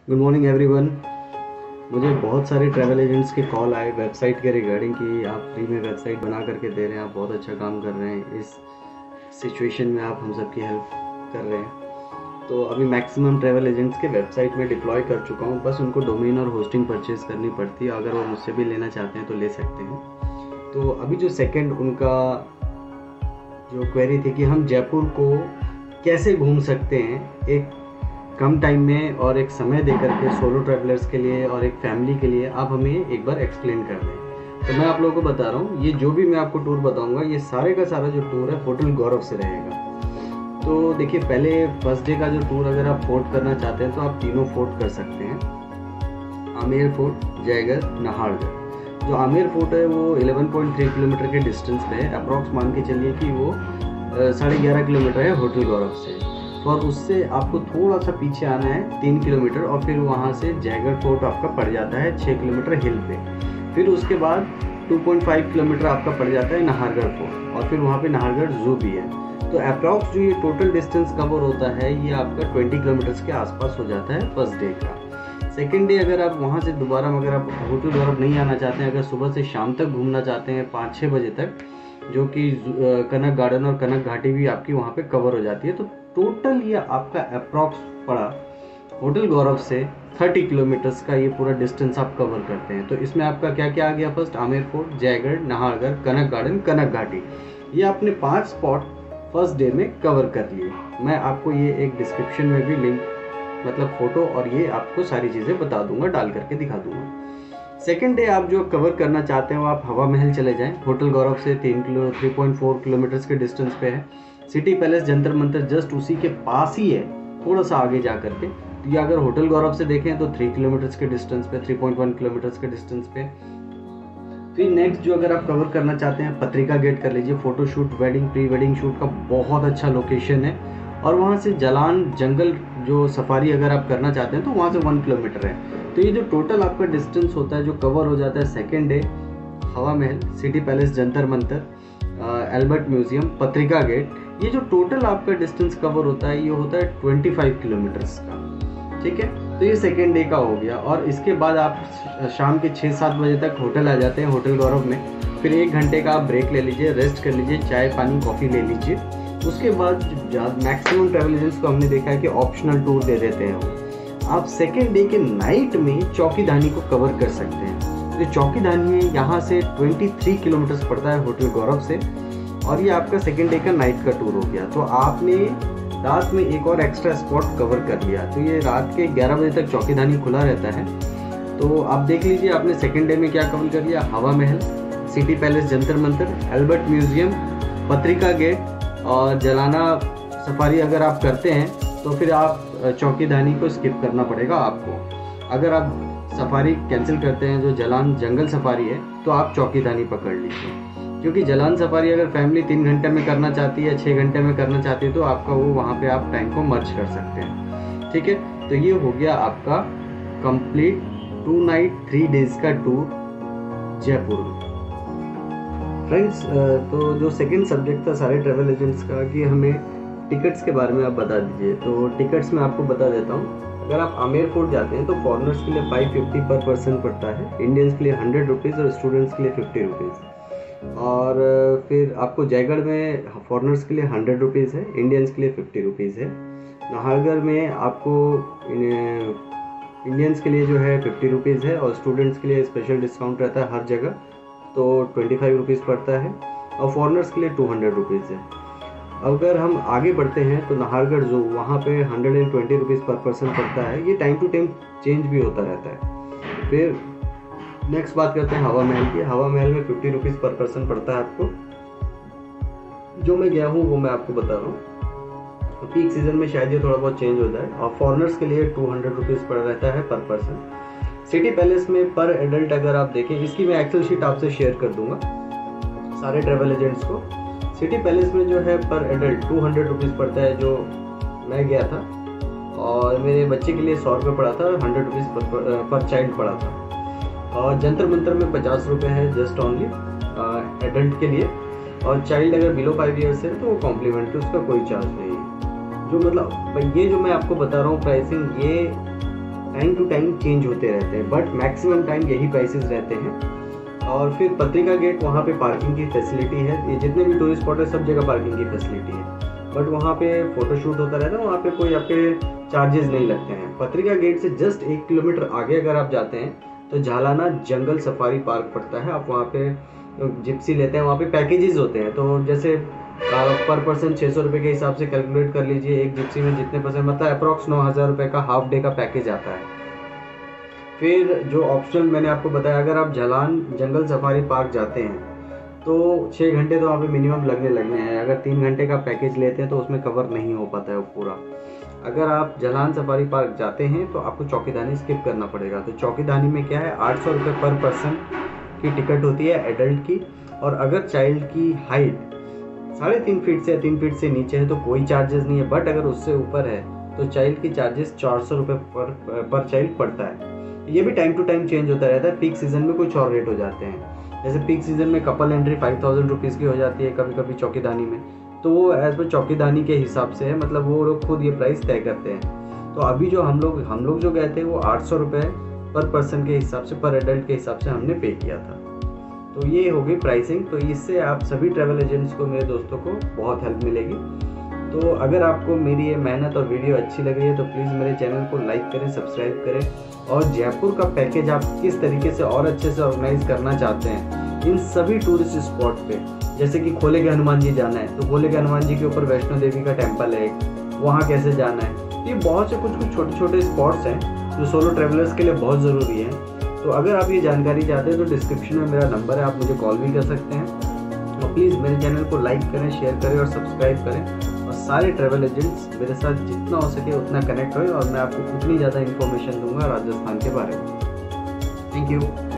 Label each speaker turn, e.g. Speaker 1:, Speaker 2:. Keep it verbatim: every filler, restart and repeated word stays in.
Speaker 1: Good morning everyone. मुझे बहुत सारे ट्रैवल एजेंट्स के कॉल आए वेबसाइट के रिगार्डिंग कि आप फ्री में वेबसाइट बना करके दे रहे हैं, आप बहुत अच्छा काम कर रहे हैं, इस सिचुएशन में आप हम सबकी हेल्प कर रहे हैं। तो अभी मैक्सिमम ट्रैवल एजेंट्स के वेबसाइट में डिप्लॉय कर चुका हूँ, बस उनको डोमेन और होस्टिंग परचेज करनी पड़ती है। अगर वो मुझसे भी लेना चाहते हैं तो ले सकते हैं। तो अभी जो सेकेंड उनका जो क्वेरी थी कि हम जयपुर को कैसे घूम सकते हैं एक कम टाइम में और एक समय दे करके सोलो ट्रैवलर्स के लिए और एक फैमिली के लिए, आप हमें एक बार एक्सप्लेन कर दें। तो मैं आप लोगों को बता रहा हूँ, ये जो भी मैं आपको टूर बताऊँगा ये सारे का सारा जो टूर है होटल गौरव से रहेगा। तो देखिए, पहले फर्स्ट डे का जो टूर अगर आप फोर्ट करना चाहते हैं तो आप तीनों फोर्ट कर सकते हैं, आमेर फोर्ट, जयगढ़, नाहरगढ़। जो आमेर फोर्ट है वो ग्यारह पॉइंट तीन किलोमीटर के डिस्टेंस पे है। अप्रॉक्स मान के चलिए कि वो साढ़े ग्यारह किलोमीटर है होटल गौरव से, और उससे आपको थोड़ा सा पीछे आना है तीन किलोमीटर, और फिर वहाँ से जयगढ़ फोर्ट आपका पड़ जाता है छः किलोमीटर हिल पे। फिर उसके बाद दो पॉइंट पाँच किलोमीटर आपका पड़ जाता है नाहरगढ़ फोर्ट, और फिर वहाँ पे नाहरगढ़ जू भी है। तो अप्रॉक्स जो ये टोटल डिस्टेंस कवर होता है ये आपका बीस किलोमीटर्स के आसपास हो जाता है फर्स्ट डे का। सेकेंड डे अगर आप वहाँ से दोबारा अगर आप होटल गौरव नहीं आना चाहते हैं, अगर सुबह से शाम तक घूमना चाहते हैं पाँच छः बजे तक, जो कि कनक गार्डन और कनक घाटी भी आपकी वहाँ पे कवर हो जाती है, तो टोटल ये आपका अप्रॉक्स पड़ा होटल गौरव से तीस किलोमीटर्स का ये पूरा डिस्टेंस आप कवर करते हैं। तो इसमें आपका क्या क्या आ गया? First Amer fort, Jaigarh, Nahargarh, Kanak garden, Kanak Ghati, ये आपने पांच स्पॉट फर्स्ट डे में कवर कर लिए। मैं आपको ये एक डिस्क्रिप्शन में भी लिंक मतलब फोटो और ये आपको सारी चीज़ें बता दूंगा, डाल करके दिखा दूंगा। सेकेंड डे आप जो कवर करना चाहते हैं वो आप हवा महल चले जाएं, होटल गौरव से तीन kilo three point four kilometres के डिस्टेंस पे है। City palace, Jantar Mantar just उसी के पास ही है, थोड़ा सा आगे जा करके। तो ये अगर होटल गौरव से देखें तो थ्री किलोमीटर्स के डिस्टेंस पे, थ्री पॉइंट वन किलोमीटर्स के डिस्टेंस पे। फिर नेक्स्ट जो अगर आप कवर करना चाहते हैं, पत्रिका गेट कर लीजिए। Photo shoot, wedding, pre wedding shoot का बहुत अच्छा लोकेशन है। और वहाँ से जलान जंगल जो सफारी अगर आप करना चाहते हैं तो वहाँ से वन किलोमीटर है। तो ये जो टोटल आपका डिस्टेंस होता है जो कवर हो जाता है second day, Hawa Mahal, city palace, Jantar Mantar, Albert museum, Patrika gate, ये जो टोटल आपका डिस्टेंस कवर होता है ये होता है पच्चीस किलोमीटर्स का। ठीक है, तो ये सेकेंड डे का हो गया। और इसके बाद आप शाम के छः सात बजे तक होटल आ जाते हैं होटल गौरव में। फिर एक घंटे का आप ब्रेक ले लीजिए, रेस्ट कर लीजिए, चाय पानी कॉफ़ी ले लीजिए। उसके बाद मैक्सिमम ट्रैवल एजेंट्स को हमने देखा है कि ऑप्शनल टूर दे देते हैं वो। आप सेकेंड डे के नाइट में चौकीधानी को कवर कर सकते हैं। तो चौकीधानी यहाँ से तेईस किलोमीटर्स पड़ता है होटल गौरव से, और ये आपका सेकेंड डे का नाइट का टूर हो गया। तो आपने रात में एक और एक्स्ट्रा स्पॉट कवर कर लिया। तो ये रात के ग्यारह बजे तक चौकीधानी खुला रहता है। तो आप देख लीजिए आपने सेकेंड डे में क्या कवर कर लिया। Hawa Mahal, city palace, Jantar Mantar, Albert museum, Patrika gate और जलाना सफारी अगर आप करते हैं तो फिर आप चौकीधानी को स्किप करना पड़ेगा आपको। अगर आप सफारी कैंसिल करते हैं जो जलान जंगल सफारी है तो आप चौकीधानी पकड़ लीजिए, क्योंकि जलान सफारी अगर फैमिली तीन घंटे में करना चाहती है, छः घंटे में करना चाहती है, तो आपका वो वहाँ पे आप टाइम को मर्ज कर सकते हैं। ठीक है, तो ये हो गया आपका complete two night three days का टूर जयपुर में। फ्रेंड्स, तो जो सेकंड सब्जेक्ट था सारे ट्रैवल एजेंट्स का कि हमें टिकट्स के बारे में आप बता दीजिए। तो टिकट्स मैं आपको बता देता हूँ। अगर आप आमेर फोर्ट जाते हैं तो फॉरनर्स के लिए फाइव फिफ्टी पर पर्सन पड़ता है, इंडियंस के लिए हंड्रेड रुपीज़ और स्टूडेंट्स के लिए फिफ्टी रुपीज़। और फिर आपको जयगढ़ में फॉरनर्स के लिए हंड्रेड रुपीज़ है, इंडियंस के लिए फिफ्टी रुपीज़ है। नाहरगढ़ में आपको इंडियंस के लिए जो है फिफ्टी रुपीज़ है, और स्टूडेंट्स के लिए स्पेशल डिस्काउंट रहता है हर जगह, तो ट्वेंटी फाइव रुपीज़ पड़ता है, और फॉरनर्स के लिए टू हंड्रेड रुपीज़ है। अगर हम आगे बढ़ते हैं तो नाहरगढ़ जो वहाँ पे hundred and twenty rupees per person पड़ता है। ये टाइम टू टाइम चेंज भी होता रहता है। फिर नेक्स्ट बात करते हैं हवा महल की। हवा महल में फिफ्टी रुपीज़ पर पर्सन पड़ता है आपको। जो मैं गया हूँ वो मैं आपको बता रहा हूँ। तो पीक सीजन में शायद ये थोड़ा बहुत चेंज हो जाए। और फॉरनर्स के लिए टू हंड्रेड रुपीज़ पड़ रहता है पर पर्सन। सिटी पैलेस में पर एडल्ट अगर आप देखें, इसकी मैं एक्सेल शीट आपसे शेयर कर दूंगा सारे ट्रैवल एजेंट्स को। सिटी पैलेस में जो है पर एडल्ट टू हंड्रेड रुपीज़ पड़ता है, जो मैं गया था, और मेरे बच्चे के लिए सौ रुपये पड़ा था, हंड्रेड रुपीज़ पर, पर चाइल्ड पड़ा था। और जंतर मंतर में पचास रुपये है जस्ट ओनली एडल्ट के लिए, और चाइल्ड अगर बिलो फाइव ईयर्स है तो वो कॉम्प्लीमेंट्री, उसका कोई चार्ज नहीं है। जो मतलब ये जो मैं आपको बता रहा हूँ प्राइसिंग, ये टाइम टू टाइम चेंज होते रहते हैं, बट मैक्सिमम टाइम यही प्राइसेस रहते हैं। और फिर पत्रिका गेट, वहाँ पे पार्किंग की फैसिलिटी है, ये जितने भी टूरिस्ट स्पॉट है सब जगह पार्किंग की फैसिलिटी है, बट वहाँ पे फोटोशूट होता रहता है, वहाँ पे कोई आपके चार्जेस नहीं लगते हैं। पत्रिका गेट से जस्ट एक किलोमीटर आगे अगर आप जाते हैं तो झालाना जंगल सफारी पार्क पड़ता है। आप वहाँ पे जिप्सी लेते हैं, वहाँ पे पैकेजेस होते हैं, तो जैसे पर पर्सन छः सौ रुपये के हिसाब से कैलकुलेट कर लीजिए, एक जिप्सी में जितने परसेंट मतलब अप्रॉक्स नौ हज़ार रुपये का हाफ डे का पैकेज आता है। फिर जो ऑप्शनल मैंने आपको बताया, अगर आप झलान जंगल सफारी पार्क जाते हैं तो छः घंटे तो वहाँ पे मिनिमम लगने लगने हैं। अगर तीन घंटे का पैकेज लेते हैं तो उसमें कवर नहीं हो पाता है वो पूरा। अगर आप झलान सफारी पार्क जाते हैं तो आपको चौकीदानी स्किप करना पड़ेगा। तो चौकीदानी में क्या है, आठ सौ रुपये पर पर्सन की टिकट होती है एडल्ट की, और अगर चाइल्ड की हाइट साढ़े तीन फीट से या तीन फीट से नीचे है तो कोई चार्जेस नहीं है, बट अगर उससे ऊपर है तो चाइल्ड की चार्जेस चार सौ रुपये पर पर चाइल्ड पड़ता है। ये भी टाइम टू टाइम चेंज होता रहता है, पीक सीजन में कुछ और रेट हो जाते हैं। जैसे पीक सीजन में couple entry five thousand rupees की हो जाती है कभी कभी चौकीदानी में, तो वो एज पर चौकीदानी के हिसाब से है, मतलब वो लोग खुद ये प्राइस तय करते हैं। तो अभी जो हम लोग हम लोग जो गए थे वो आठ सौ रुपये पर पर्सन के हिसाब से, पर एडल्ट के हिसाब से हमने पे किया था। तो ये हो गई प्राइसिंग। तो इससे आप सभी ट्रैवल एजेंट्स को, मेरे दोस्तों को बहुत हेल्प मिलेगी। तो अगर आपको मेरी ये मेहनत और वीडियो अच्छी लग रही है तो प्लीज़ मेरे चैनल को लाइक करें, सब्सक्राइब करें, और जयपुर का पैकेज आप किस तरीके से और अच्छे से ऑर्गेनाइज करना चाहते हैं इन सभी टूरिस्ट स्पॉट पे, जैसे कि खोले के हनुमान जी जाना है तो खोले के हनुमान जी के ऊपर वैष्णो देवी का टेम्पल है, वहाँ कैसे जाना है, ये बहुत से कुछ कुछ छोटे छोटे स्पॉट्स हैं जो सोलो ट्रैवलर्स के लिए बहुत ज़रूरी है। तो अगर आप ये जानकारी चाहते हैं तो डिस्क्रिप्शन में मेरा नंबर है, आप मुझे कॉल भी कर सकते हैं। तो प्लीज़ मेरे चैनल को लाइक करें, शेयर करें और सब्सक्राइब करें, और सारे ट्रैवल एजेंट्स मेरे साथ जितना हो सके उतना कनेक्ट होए, और मैं आपको उतनी ज़्यादा इन्फॉर्मेशन दूंगा राजस्थान के बारे में। Thank you.